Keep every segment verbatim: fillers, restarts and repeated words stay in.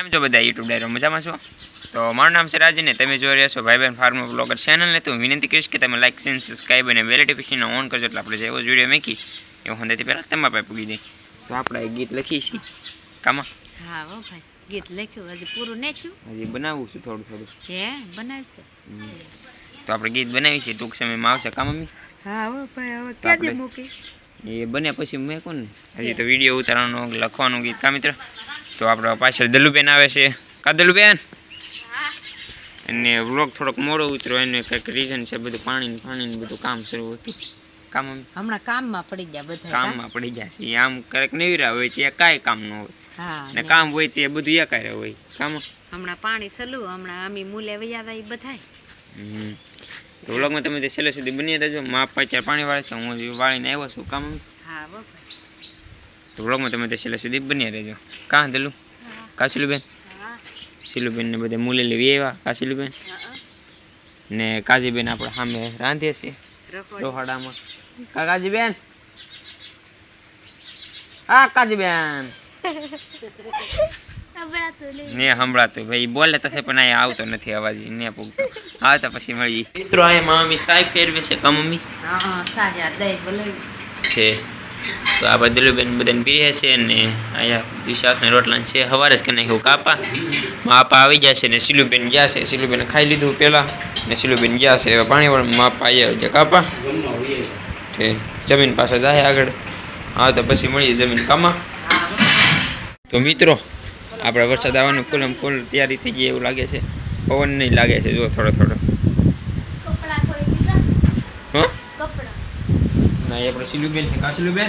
કેમ છો બધા યુટ્યુબ ડાયરો મજામાં છો? તો મારું નામ છે રાજી ને તમે જોઈ રહ્યા છો ભાઈબેન ફાર્મર બ્લોગર ચેનલને. તો હું વિનંતી કરીશ કે તમે લાઈક શેર સબસ્ક્રાઈબ અને બેલ નોટિફિકેશન ઓન કરજો એટલે આપણે જેવો વિડીયો મેકી એવું હંદેથી પહેલાં તમારા પાસે પૂગી દે. તો આપણે ગીત લખી છીએ કામાં. હા હો ભાઈ ગીત લખ્યું હજી પૂરું નહીં થયું, હજી બનાવવું છું થોડું થોડું. હે બનાવશે તો આપણે ગીત બનાવી છીએ ટૂંક સમયમાં આવશે કા મમ્મી? હા હો ભાઈ હવે ક્યાં મૂકી એ બન્યા પછી મેં કોણ ને હજી તો વિડીયો ઉતારવાનું લખવાનું ગીત કા મિત્ર. તો આપણે પાછળ દલુબેન આવે છે કા દલુબેન. અને વ્લોગ થોડોક મોડો ઉતરો એનું કંઈક રીઝન છે, બધું પાણી પાણી બધું કામ શરૂ હતું કામ હમણાં કામમાં પડી ગયા બધા કામમાં પડી ગયા છે. આમ ક્યારેક નવીરા હોય ત્યાં કાંઈ કામ ન હોય ને કામ હોય તે બધું એકારે હોય કામ. હમણાં પાણી સલું હમણાં અમી મૂલે વૈયા એ બધાય. હમ તો વ્લોગમાં તમે છેલ્લે સુધી બની રહેજો. મા પપ્પા અત્યારે પાણી વાળે છે, હું વાળીને આવ્યો છું કામ. હા તો વ્લોગમાં તમે છેલ્લે સુધી બની રહેજો કાં દલું કા સિલુબેન. સિલુબેન ને બધે મૂલે લેવી આવ્યા કા સિલુબેન. ને કાજીબેન આપણે સામે રાંધે છે રોહાડામાં કા કાજીબેન. હા કાજીબેન ને સંભળાતું ભાઈ બોલે તો છે પણ અહીંયા આવતો નથી અવાજ ને પૂગતો. આવતા પછી મળી મિત્રો અહીંયા મમ્મી સાઈ ફેરવે છે કા મમ્મી. હા સાજા દહીં બોલાવી છે. તો આ બદલુબેન બધાને પીએ છે ને અહીંયા દિશાકને રોટલા છે સવારે જ કરી નાખ્યું કાપા. માપા આવી ગયા છે ને સિલુબેન ગયા છે. સિલુબેન ખાઈ લીધું પહેલાં ને સિલુબેન ગયા છે હવે પાણી વાળા માપા આવી ગયા કાપા છે. જમીન પાસે જાય આગળ. હા તો પછી મળીએ જમીન કામાં. તો મિત્રો આપણે વરસાદ આવવાનું ફૂલ આમ ફૂલ તૈયારી થઈ ગઈ એવું લાગે છે. પવન નહીં લાગે છે જો થોડો થોડો. હા ના એ આપણે સિલુબેન છે કા સિલુબેન.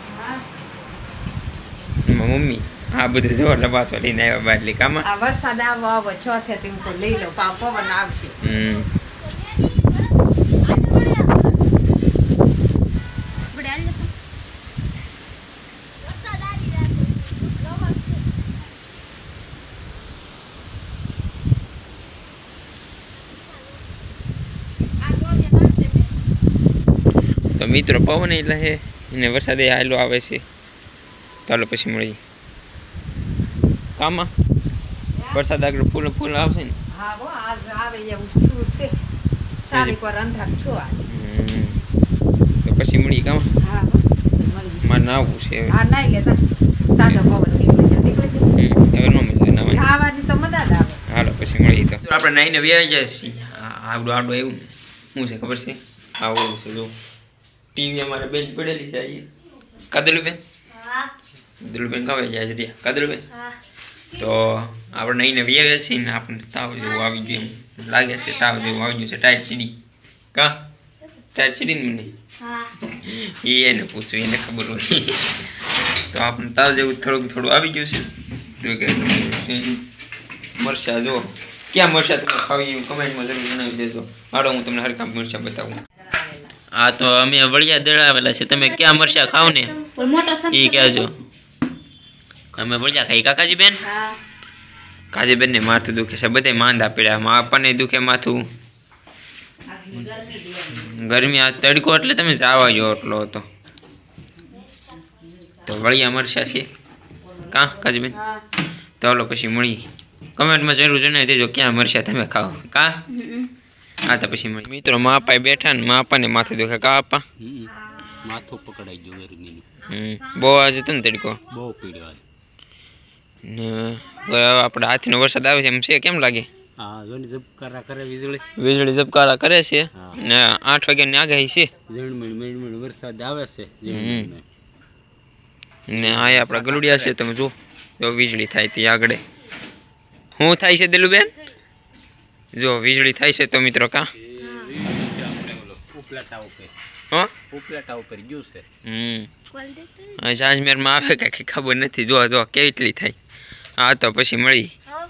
મમ્મી આ બધું જો લબાસો લઈને આવ્યા બાટલી કામાં. આ વરસાદ આવો આવો છ છે તેમ તો લઈ લો પા પવન આવશે. હમ તો મિત્રો પવન એટલે છે એને વરસાદે હાલો આવે છે. ચાલો પછી મળીએ કામાં. વરસાદ આગળ ફૂલ ફૂલ આવશે ને. હા હો આજ આવે એવું શું છે સારી પર અંધાર છો આજ. તો પછી મળીએ કામાં. હા મારે નાવું છે હવે. હા નાઈ લેતા તાજો પવન નીકળી નીકળી હવે નો મજા નાવાની. ખાવાની તો મજા જ આવે. હાલો પછી મળીએ. તો આપણે નાઈને વ્યાઈ જાય છીએ. આવડું આવડું એવું શું છે ખબર છે? આવું છે જો ટીવી અમારે બેન્ચ પડેલી છે અહીંયા કાદલુબેન. દલુબેન કાવે જાય છે કાદલુબેન. તો આપણે અહીંને વ્યાવ્યા છીએ ને આપણને તાવ જેવું આવી ગયું એમ લાગે છે. તાવ જેવું આવી ગયું છે. ટાઈટ સીડી કા ટાઈટ સીડી ને મને એ એને પૂછવું એને ખબર હોય. તો આપણને તાવ જેવું થોડુંક થોડું આવી ગયું છે. મરચા જો ક્યાં મરચા તમે ખાવી એવું કમેન્ટમાં જરૂર જણાવી દેજો. હાલો હું તમને હરકામ મરચા બતાવું. હા તો અમે વળિયા દળાવેલા છે. તમે ક્યાં મરચા ખાવ ને એ કહેજો. અમે વળિયા ખાઈ કાકાજી બેન. કાજી બેન ને માથું દુખે છે. બધા માંદા પડ્યા. આપણને દુખે માથું. ગરમી આ તડકો એટલે તમે જાવા જો એટલો હતો. તો વળિયા મરચા છે કા કાજી બેન. તો હાલો પછી મળીએ. કમેન્ટમાં જરૂર જણાવી દેજો ક્યાં મરચા તમે ખાઓ કા. હા તો પછી મળી. મિત્રો માપા બેઠા ને માપાને માથું દુખે કા આપા. માથું પકડાઈ ગયું ગરમીનું. હમ બહુ આજે તને તડકો બહુ પીડ્યો ને હવે આપણે હાથનો વરસાદ આવે છે એમ છે કેમ લાગે? હા જોની ઝબકારા કરે વીજળી. વીજળી ઝબકારા કરે છે ને આઠ વાગ્યાની આગાહી છે. ઝણમણ મણમણ વરસાદ આવે છે ને આ આપણા ગલુડિયા છે. તમે જો જો વીજળી થાય તે આગળ શું થાય છે દિલુબેન? જો વીજળી થાય છે તો મિત્રો કા ઉપલાટા ઉપર હા ઉપલાટા ઉપર ગયું છે. હમ જાજમેરમાં આવે કાંઈ ખબર નથી. જો જો કેવી થાય. હા તો પછી મળી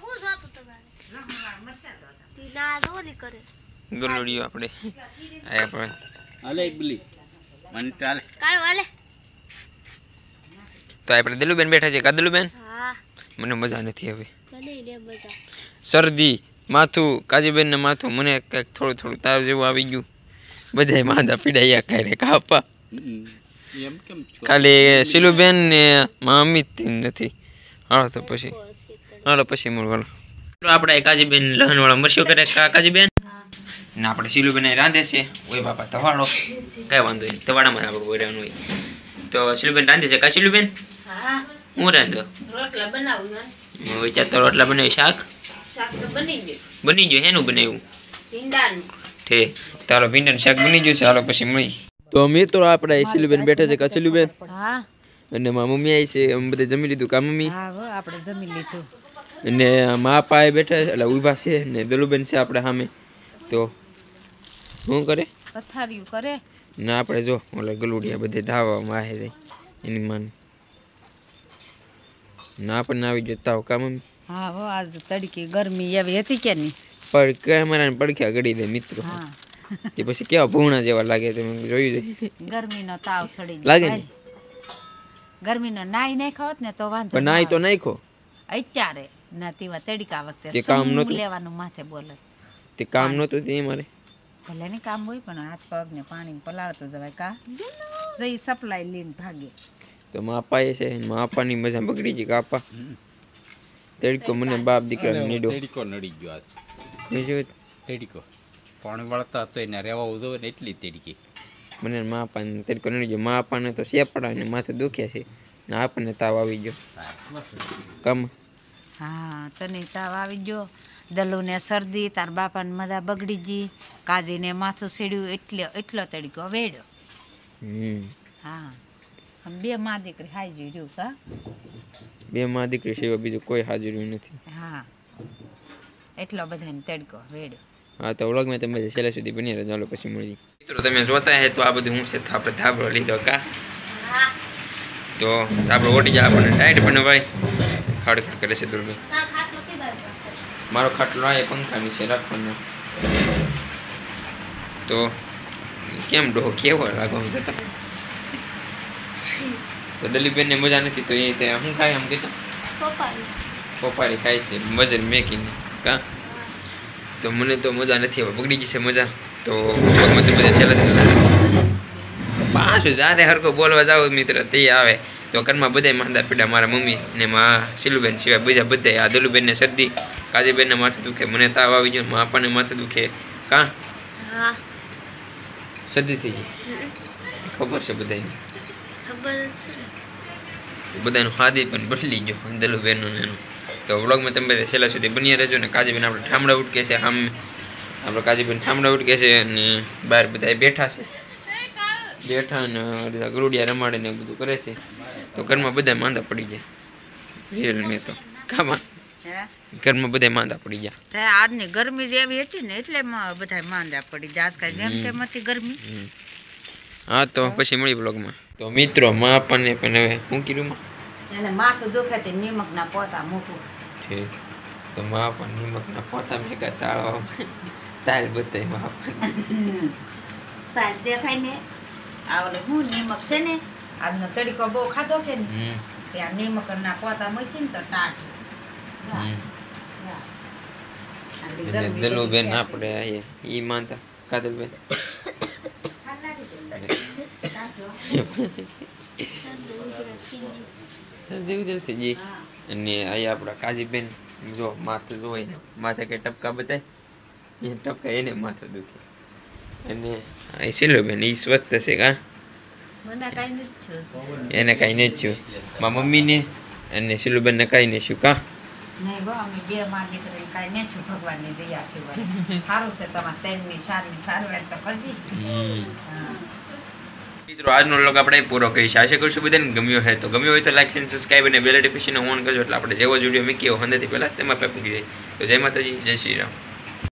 ગલુડિયો આપણે આપણે હાલે બલી મને ચાલે કાળો હાલે. તો આપણે દિલુબેન બેઠા છે કા દિલુબેન. મને મજા નથી હવે. શરદી માથું કાજીબેન ને માથું મને કંઈક થોડું થોડું તાવ જેવું આવી ગયું. બધા માંદા પીડાયા કાંઈ કાપા. ખાલી સિલુબેન ને અમિત નથી. હાલો તો પછી હાલો પછી મળો. આપણે કાજીબેન લહણવાળા મરશો કરે કાજીબેન ને આપણે સિલુબેન રાંધે છે. ઓય બાપા તવાડો કઈ વાંધો નહીં, તવાડામાં આપણે બોરવાનું હોય. તો સિલુબેન રાંધે છે કા સિલુબેન? હા હું રાંધો રોટલા બનાવું ને વિચાર તો રોટલા બનાવી. શાક શાક તો બની ગયું બની ગયું. હેનું બનાવ્યું? ભીંડાનું. ઠીક તારો ભીંડાનું શાક બની ગયું છે. હાલો પછી મળી. તો મિત્રો આપણે સિલુબેન બેઠા છે કા સિલુબેન? હા અને મારા મમ્મી આવી છે. અમે બધે જમી લીધું કા મમ્મી? હા હો આપણે જમી લીધું. અને મા પાએ બેઠા એટલે ઊભા છે ને દલુબેન છે આપણે સામે. તો શું કરે? પથારીયું કરે ને આપણે જો ઓલા ગલુડિયા બધે ધાવામાં આવે છે એની માન ના આપણને આવી જતા કા મમ્મી? હા હો આજ તડકી ગરમી એવી હતી કે નહીં? પણ કેમેરાને પડખ્યા ગળી દે મિત્રો. હા તે પછી કેવા ભૂણા જેવા લાગે તમે જોયું છે? ગરમીનો તાવ સડી લાગે ને? ગરમીનો નાઈ નહીં ખાવત ને તો વાંધો પણ નાઈ તો નાખો અત્યારે ના તેવા તડકા વખતે તે કામ સૂંઘ નહોતું? લેવાનું માથે બોલે તે કામ નહોતું તે મારે. ભલે ને કામ હોય પણ હાથ પગ ને પાણી પલાવતો જવાય કા જઈ સપ્લાય લઈને ભાગે. તો મા પાએ છે મા પાની મજા બગડી ગઈ કાપા. તડકો મને બાપ દીકરા નીડો તેડીકો નડી ગયો આજ. બીજું તેડીકો પાણી વળતા તો એને રહેવા ઉધો ને એટલી તેડીકી. મને મા પાને તડકો નડી ગયો. મા પાને તો સેપડા ને માથે દુખે છે ને આપણને તાવ આવી ગયો. કમ હા તને તાવ આવી ગયો, દલુ ને શરદી, તાર બાપાને મજા બગડી ગઈ, કાજીને માથું સીડ્યું એટલે એટલો તડકો વેડ્યો. હમ હા બે માં દીકરી હાજી રહ્યું કા? બે માં દીકરી સિવાય બીજું કોઈ હાજરી નથી. હા એટલો બધાને તડકો વેડ્યો. હા તો વ્લોગમાં તમે છેલ્લે સુધી બની રહેજો. ચાલો પછી મળી. મિત્રો તમે જોતા હે તો આ બધું હું છે તો આપણે ધાબળો લીધો કા? તો ધાબળો ઓટી જાય આપણને ટાઈટ બને ભાઈ. ખડખડ કરે છે દુર્બે. મારો ખાટલો આ પંખા નીચે રાખવાનો. તો કેમ ડોહો કેવો લાગો જતા? તો દલીપબેન ને મજા નથી તો એ શું ખાય આમ કીધું? પોપારી ખાય છે વજન મેકીને કા? તો મને તો મજા નથી હવે બગડી ગઈ છે મજા. તો પગમાં તો બધા છેલ્લા પાછું જ્યારે હરકો બોલવા જાવ મિત્ર તે આવે તો ઘરમાં બધા માંદા પીડા. મારા મમ્મી ને મા સિલુબેન સિવાય બીજા બધા. આ દલુબેન ને શરદી, કાજીબેન ને માથું દુખે, મને તાવ આવી ગયો, મા પાને માથું દુખે કા? શરદી થઈ ગઈ ખબર છે બધાને? બધાનું હાદી પણ બદલી ગયો દલુબેનનું એનું. તો વ્લોગમાં તમે બધા છેલ્લા સુધી બની રહેજો. ને કાજીબેન આપણે ઠામડા ઉટકે છે આમ, આપણે કાજીબેન ઠામડા ઉટકે છે અને બહાર બધા બેઠા છે બેઠા ને ગરુડિયા રમાડે ને બધું કરે છે. તો ઘરમાં બધા માંદા પડી ગયા. રિયલ મેં તો કામાં ઘરમાં બધા માંદા પડી ગયા. આજની ગરમી જેવી હતી ને એટલે બધા માંદા પડી ગયા. આજ કઈ જેમ તેમ હતી ગરમી. હા તો પછી મળી બ્લોગમાં. તો મિત્રો મા આપણને પણ હવે શું કીધું માં? એને માથું દુખે તે નિમકના પોતા મૂકું. ઠીક તો મા પણ નિમકના પોતા મેકા તાળવા તાલ બતાવી મા આપણને તાલ દેખાય ને આ ઓલે હું નિમક છે ને આજનો તડકો બહુ ખાધો કે ને ત્યાં નિમકના પોતા મૂકીને તો ટાટ. દલુબેન આપણે ઈ માનતા કાદલબેન જી. અને અહીંયા આપણા કાજીબેન જો માથું જોઈ માથે કઈ ટપકા બતાય એ ટપકા એને માથું દુખે. અને સિલુબેન એ સ્વસ્થ છે કા? મને કઈ નથી થયું. એને કઈ નથી થયું. મારા મમ્મીને અને સિલુબેન ને કઈ નથી કા? નહીં બો અમે બે માં દીકરી કઈ નહીં છું ભગવાનની દયાથી વળી. સારું છે તમારે તેમની સારની સારવાર તો કરવી. મિત્રો આજનો વ્લોગ આપણે પૂરો કરીશું. આશા કરશું બધાને ગમ્યો હોય તો ગમ્યો હોય તો લાઈક એન્ડ સબસ્ક્રાઈબ અને બેલ નોટિફિકેશન ઓન કરજો એટલે આપણે જેવો વિડીયો મૂકીએ હંદેથી પહેલાં તેમાં પેપી જાય. તો જય માતાજી, જય શ્રી રામ.